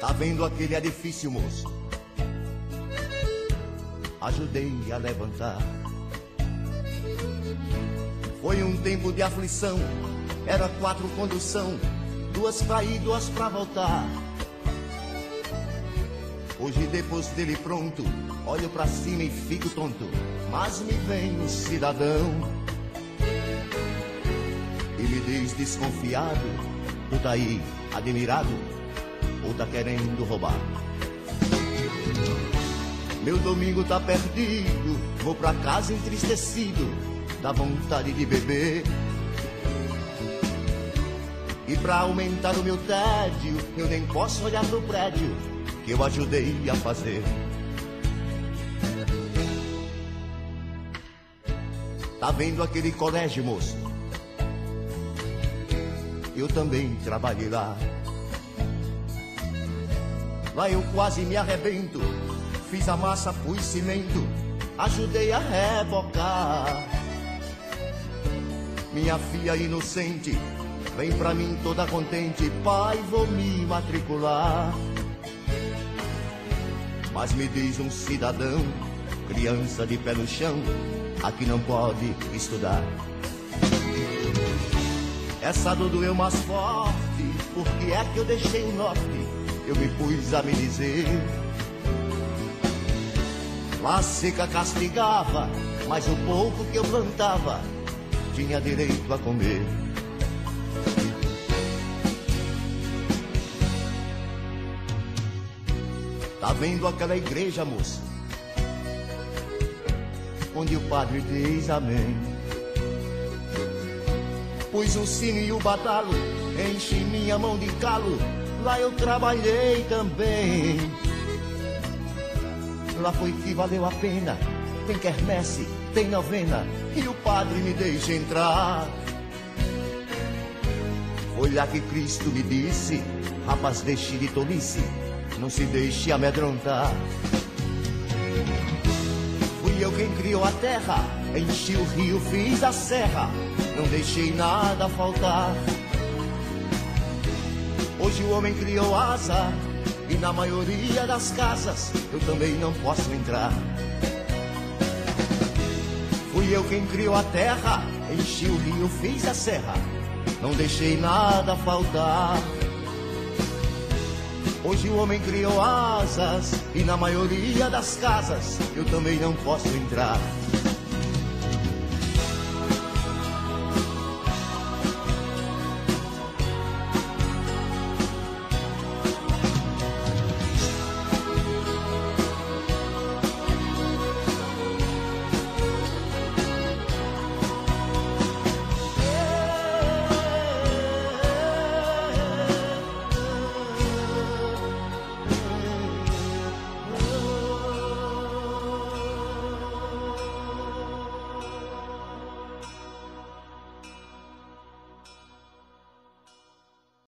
Tá vendo aquele edifício, moço? Ajudei a levantar. Foi um tempo de aflição, era 4 condução, 2 pra ir, 2 pra voltar. Hoje depois dele pronto, olho pra cima e fico tonto, mas me vem um cidadão e me diz desconfiado: tu tá aí admirado ou tá querendo roubar? Meu domingo tá perdido, vou pra casa entristecido, dá vontade de beber. E pra aumentar o meu tédio, eu nem posso olhar pro prédio que eu ajudei a fazer. Tá vendo aquele colégio, moço? Eu também trabalhei lá. Lá eu quase me arrebento, fiz a massa, pus cimento, ajudei a rebocar. Minha filha inocente vem pra mim toda contente: pai, vou me matricular. Mas me diz um cidadão, criança de pé no chão, aqui não pode estudar. Essa dor doeu mais forte, porque é que eu deixei o norte, eu me pus a me dizer. Lá seca castigava, mas o pouco que eu plantava tinha direito a comer. Tá vendo aquela igreja, moça, onde o padre diz amém? Pus o sino e o badalo, enchi minha mão de calo, lá eu trabalhei também. Lá foi que valeu a pena, tem quermesse, tem novena, e o padre me deixa entrar. Foi lá que Cristo me disse: rapaz, deixe de tolice, não se deixe amedrontar. Fui eu quem criou a terra, enchi o rio, fiz a serra, não deixei nada faltar. Hoje o homem criou asa, e na maioria das casas eu também não posso entrar. Fui eu quem criou a terra, enchi o rio, fiz a serra, não deixei nada faltar. Hoje o homem criou asas, e na maioria das casas eu também não posso entrar.